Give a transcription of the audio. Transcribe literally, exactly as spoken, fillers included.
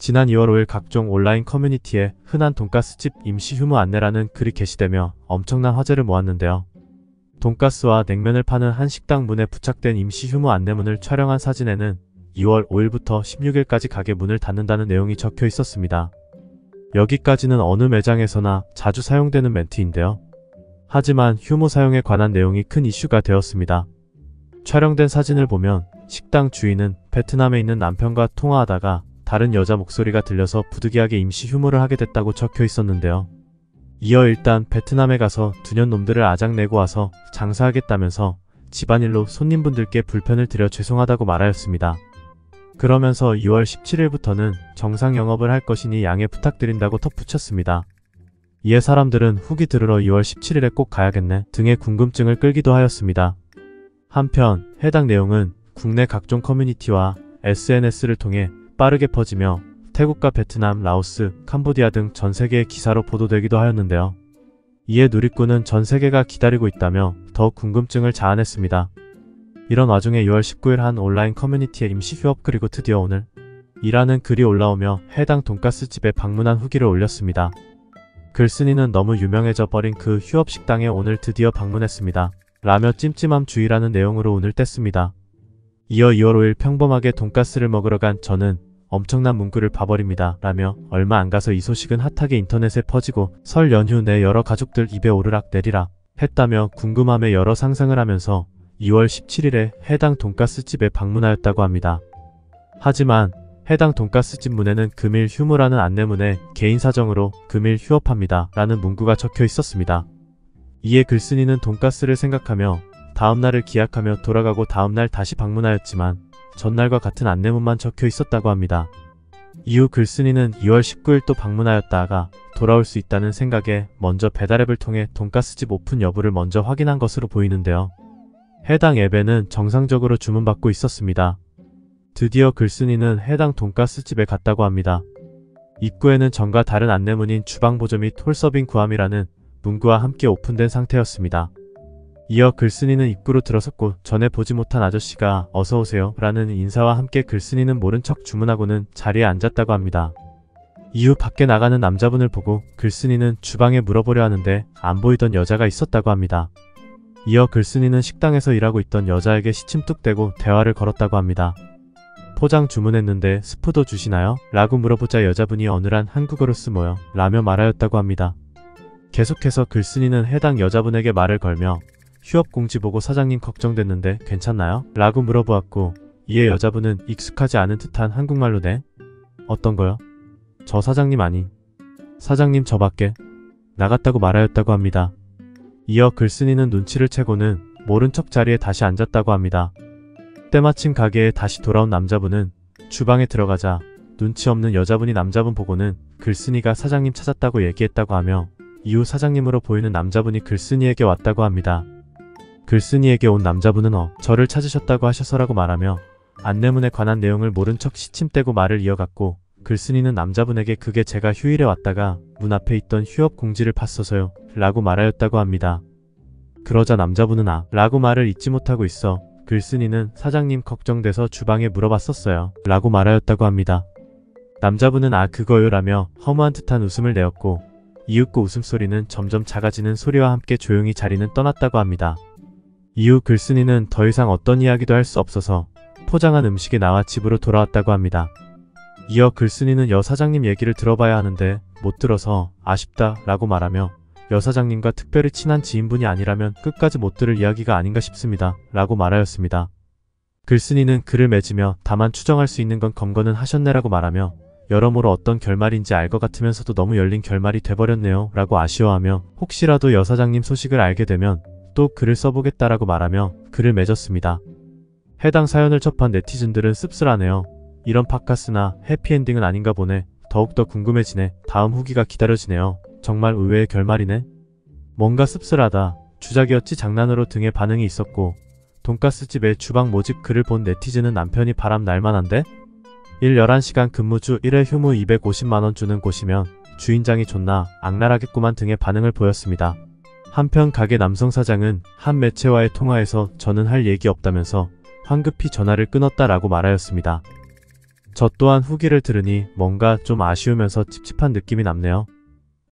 지난 이월 오일 각종 온라인 커뮤니티에 흔한 돈가스집 임시 휴무 안내라는 글이 게시되며 엄청난 화제를 모았는데요. 돈가스와 냉면을 파는 한 식당 문에 부착된 임시 휴무 안내문을 촬영한 사진에는 이월 오일부터 십육일까지 가게 문을 닫는다는 내용이 적혀 있었습니다. 여기까지는 어느 매장에서나 자주 사용되는 멘트인데요. 하지만 휴무 사용에 관한 내용이 큰 이슈가 되었습니다. 촬영된 사진을 보면 식당 주인은 베트남에 있는 남편과 통화하다가 다른 여자 목소리가 들려서 부득이하게 임시 휴무를 하게 됐다고 적혀 있었는데요. 이어 일단 베트남에 가서 두년 놈들을 아작내고 와서 장사하겠다면서 집안일로 손님분들께 불편을 드려 죄송하다고 말하였습니다. 그러면서 이월 십칠일부터는 정상 영업을 할 것이니 양해 부탁드린다고 덧붙였습니다. 이에 사람들은 후기 들으러 이월 십칠일에 꼭 가야겠네 등의 궁금증을 끌기도 하였습니다. 한편 해당 내용은 국내 각종 커뮤니티와 에스엔에스를 통해 빠르게 퍼지며 태국과 베트남, 라오스, 캄보디아 등 전세계의 기사로 보도되기도 하였는데요. 이에 누리꾼은 전세계가 기다리고 있다며 더욱 궁금증을 자아냈습니다. 이런 와중에 이월 십구일 한 온라인 커뮤니티에 임시 휴업 그리고 드디어 오늘 이라는 글이 올라오며 해당 돈가스 집에 방문한 후기를 올렸습니다. 글쓴이는 너무 유명해져 버린 그 휴업 식당에 오늘 드디어 방문했습니다. 라며 찜찜함 주의라는 내용으로 운을 뗐습니다. 이어 이월 오일 평범하게 돈가스를 먹으러 간 저는 엄청난 문구를 봐버립니다. 라며 얼마 안 가서 이 소식은 핫하게 인터넷에 퍼지고 설 연휴 내 여러 가족들 입에 오르락 내리락 했다며 궁금함에 여러 상상을 하면서 이월 십칠일에 해당 돈가스 집에 방문하였다고 합니다. 하지만 해당 돈가스 집 문에는 금일 휴무라는 안내문에 개인 사정으로 금일 휴업합니다. 라는 문구가 적혀 있었습니다. 이에 글쓴이는 돈가스를 생각하며 다음날을 기약하며 돌아가고 다음날 다시 방문하였지만 전날과 같은 안내문만 적혀 있었다고 합니다. 이후 글쓴이는 이월 십구일 또 방문하였다가 돌아올 수 있다는 생각에 먼저 배달앱을 통해 돈가스집 오픈 여부를 먼저 확인한 것으로 보이는데요. 해당 앱에는 정상적으로 주문받고 있었습니다. 드디어 글쓴이는 해당 돈가스집에 갔다고 합니다. 입구에는 전과 다른 안내문인 주방보조 및 홀서빙 구함이라는 문구와 함께 오픈된 상태였습니다. 이어 글쓴이는 입구로 들어섰고 전에 보지 못한 아저씨가 어서오세요 라는 인사와 함께 글쓴이는 모른 척 주문하고는 자리에 앉았다고 합니다. 이후 밖에 나가는 남자분을 보고 글쓴이는 주방에 물어보려 하는데 안 보이던 여자가 있었다고 합니다. 이어 글쓴이는 식당에서 일하고 있던 여자에게 시침뚝대고 대화를 걸었다고 합니다. 포장 주문했는데 스프도 주시나요? 라고 물어보자 여자분이 어눌한 한국어로 쓰모요 라며 말하였다고 합니다. 계속해서 글쓴이는 해당 여자분에게 말을 걸며 휴업 공지 보고 사장님 걱정됐는데 괜찮나요? 라고 물어보았고 이에 여자분은 익숙하지 않은 듯한 한국말로 네? 어떤 거요? 저 사장님 아니. 사장님 저 밖에 나갔다고 말하였다고 합니다. 이어 글쓴이는 눈치를 채고는 모른 척 자리에 다시 앉았다고 합니다. 때마침 가게에 다시 돌아온 남자분은 주방에 들어가자 눈치 없는 여자분이 남자분 보고는 글쓴이가 사장님 찾았다고 얘기했다고 하며 이후 사장님으로 보이는 남자분이 글쓴이에게 왔다고 합니다. 글쓴이에게 온 남자분은 어, 저를 찾으셨다고 하셔서라고 말하며 안내문에 관한 내용을 모른 척 시침대고 말을 이어갔고 글쓴이는 남자분에게 그게 제가 휴일에 왔다가 문 앞에 있던 휴업 공지를 봤어서요 라고 말하였다고 합니다. 그러자 남자분은 아 라고 말을 잊지 못하고 있어 글쓴이는 사장님 걱정돼서 주방에 물어봤었어요 라고 말하였다고 합니다. 남자분은 아 그거요 라며 허무한 듯한 웃음을 내었고 이윽고 웃음소리는 점점 작아지는 소리와 함께 조용히 자리는 떠났다고 합니다. 이후 글쓴이는 더 이상 어떤 이야기도 할 수 없어서 포장한 음식에 나와 집으로 돌아왔다고 합니다. 이어 글쓴이는 여 사장님 얘기를 들어봐야 하는데 못 들어서 아쉽다 라고 말하며 여 사장님과 특별히 친한 지인분이 아니라면 끝까지 못 들을 이야기가 아닌가 싶습니다 라고 말하였습니다. 글쓴이는 글을 맺으며 다만 추정할 수 있는 건 검거는 하셨네라고 말하며 여러모로 어떤 결말인지 알 것 같으면서도 너무 열린 결말이 돼버렸네요 라고 아쉬워하며 혹시라도 여 사장님 소식을 알게 되면 또 글을 써보겠다라고 말하며 글을 맺었습니다. 해당 사연을 접한 네티즌들은 씁쓸하네요. 이런 팟캐스트나 해피엔딩은 아닌가 보네. 더욱더 궁금해지네. 다음 후기가 기다려지네요. 정말 의외의 결말이네. 뭔가 씁쓸하다. 주작이었지 장난으로 등의 반응이 있었고 돈가스집의 주방 모집 글을 본 네티즌은 남편이 바람 날만한데? 일 열한 시간 근무주 일 회 휴무 이백오십만원 주는 곳이면 주인장이 존나 악랄하겠구만 등의 반응을 보였습니다. 한편 가게 남성 사장은 한 매체와의 통화에서 저는 할 얘기 없다면서 황급히 전화를 끊었다라고 말하였습니다. 저 또한 후기를 들으니 뭔가 좀 아쉬우면서 찝찝한 느낌이 남네요.